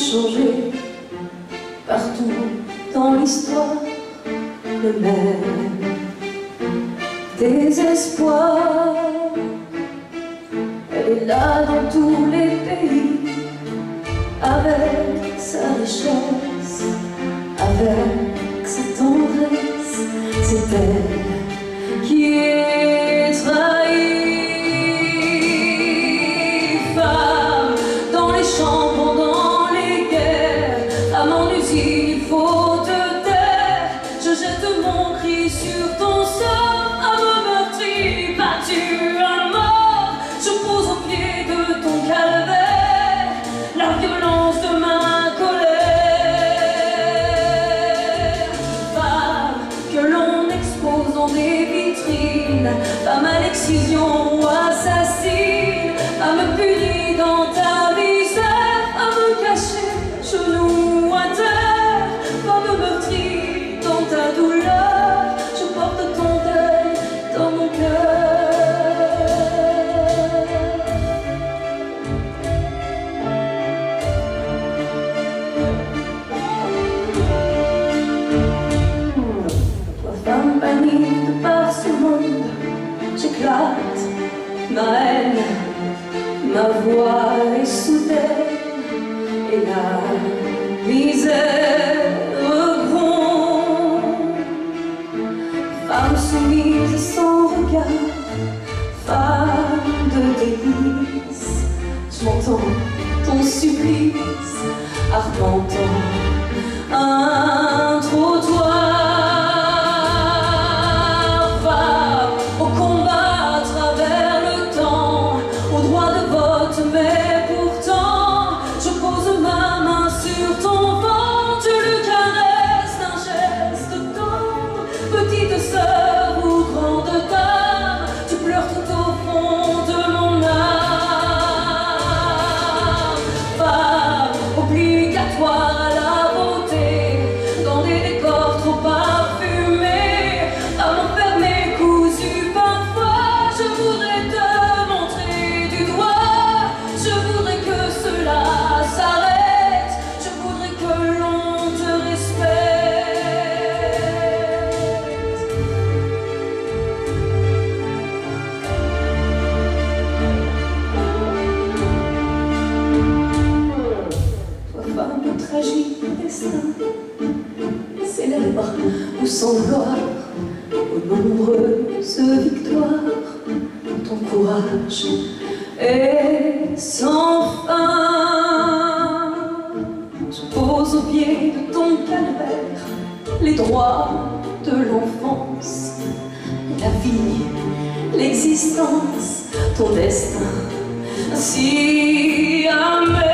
changé, partout dans l'histoire, le même désespoir. Elle est là dans tous les pays, avec sa richesse, avec sa tendresse. C'est elle qui est trahie. Femme dans les champs pendant les guerres, femme en usine, il faut te taire. Je jette mon cri sur ton sort, âme meurtrie, battue à mort. Je pose au pied de ton calvaire la violence de ma colère. Femme que l'on expose dans des vitrines, femme à l'excision ou assassine, femme punie dans ta misère, femme cachée, genoux à terre, femme meurtrie dans ta douleur. Je porte ton deuil dans mon cœur. Femme bannie de par ce monde, j'éclate ma haine, ma voix est soudaine et la misère gronde. Femme soumise sans regard, femme de délice, je m'entends ton supplice arpentant un trottoir. Mais pourtant, je pose ma main sur ton ventre, je le caresse d'un geste tendre. Petite sœur ou grande dame, tu pleures tout au fond de mon âme. Femme obligatoire à la beauté, dans des décors trop parfumés, femme enfermée, cousue parfois. Je voudrais te montrer du doigt. Je voudrais que cela s'arrête, je voudrais que l'on te respecte. Toi, femme au tragique destin, célèbre ou sans gloire, aux nombreuses victoires, ton courage et sans fin. Je pose au pied de ton calvaire les droits de l'enfance, la vie, l'existence, ton destin si amer.